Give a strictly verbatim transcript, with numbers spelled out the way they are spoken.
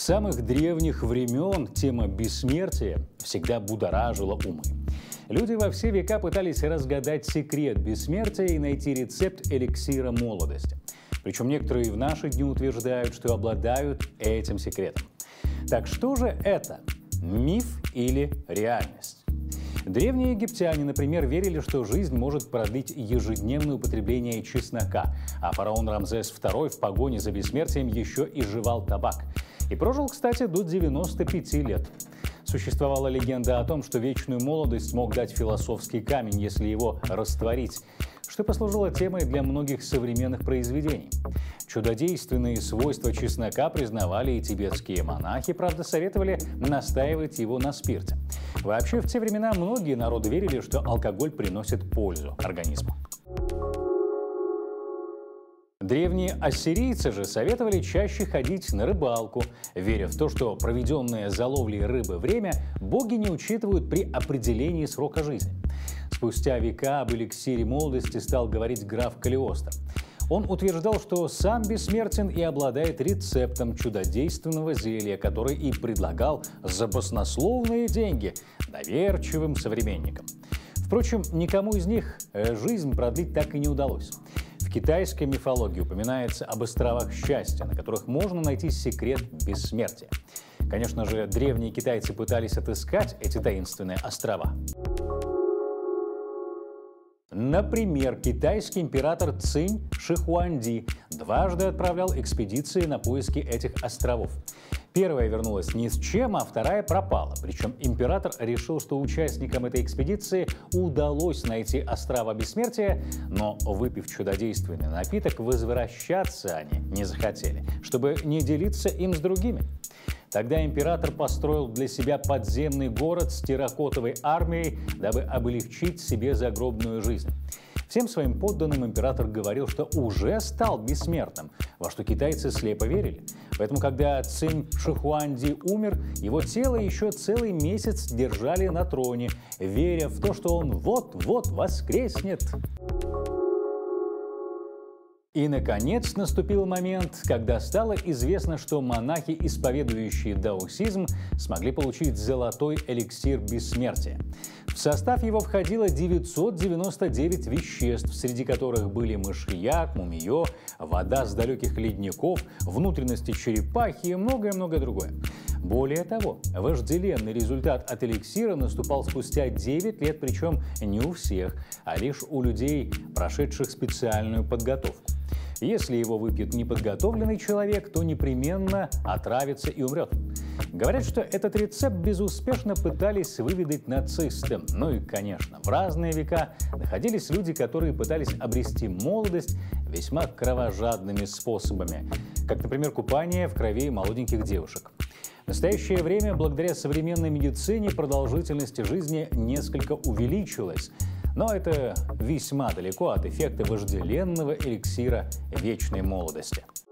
самых древних времен тема бессмертия всегда будоражила умы. Люди во все века пытались разгадать секрет бессмертия и найти рецепт эликсира молодости. Причем некоторые в наши дни утверждают, что обладают этим секретом. Так что же это? Миф или реальность? Древние египтяне, например, верили, что жизнь может продлить ежедневное употребление чеснока, а фараон Рамзес второй в погоне за бессмертием еще и жевал табак. И прожил, кстати, до девяноста пяти лет. Существовала легенда о том, что вечную молодость мог дать философский камень, если его растворить, что послужило темой для многих современных произведений. Чудодейственные свойства чеснока признавали и тибетские монахи, правда, советовали настаивать его на спирте. Вообще, в те времена многие народы верили, что алкоголь приносит пользу организму. Древние ассирийцы же советовали чаще ходить на рыбалку, веря в то, что проведенное за ловлей рыбы время боги не учитывают при определении срока жизни. Спустя века об эликсире молодости стал говорить граф Калиостро. Он утверждал, что сам бессмертен и обладает рецептом чудодейственного зелья, который и предлагал за баснословные деньги доверчивым современникам. Впрочем, никому из них жизнь продлить так и не удалось. В китайской мифологии упоминается об островах счастья, на которых можно найти секрет бессмертия. Конечно же, древние китайцы пытались отыскать эти таинственные острова. Например, китайский император Цинь Шихуанди дважды отправлял экспедиции на поиски этих островов. Первая вернулась ни с чем, а вторая пропала. Причем император решил, что участникам этой экспедиции удалось найти острова бессмертия, но, выпив чудодейственный напиток, возвращаться они не захотели, чтобы не делиться им с другими. Тогда император построил для себя подземный город с терракотовой армией, дабы облегчить себе загробную жизнь. Всем своим подданным император говорил, что уже стал бессмертным, во что китайцы слепо верили. Поэтому, когда Цинь Шихуанди умер, его тело еще целый месяц держали на троне, веря в то, что он вот-вот воскреснет. И, наконец, наступил момент, когда стало известно, что монахи, исповедующие даосизм, смогли получить золотой эликсир бессмертия. В состав его входило девятьсот девяносто девять веществ, среди которых были мышьяк, мумиё, вода с далеких ледников, внутренности черепахи и многое-многое другое. Более того, вожделенный результат от эликсира наступал спустя девять лет, причем не у всех, а лишь у людей, прошедших специальную подготовку. Если его выпьет неподготовленный человек, то непременно отравится и умрет. Говорят, что этот рецепт безуспешно пытались выведать нацисты. Ну и, конечно, в разные века находились люди, которые пытались обрести молодость весьма кровожадными способами, как, например, купание в крови молоденьких девушек. В настоящее время, благодаря современной медицине, продолжительность жизни несколько увеличилась. Но это весьма далеко от эффекта вожделенного эликсира вечной молодости.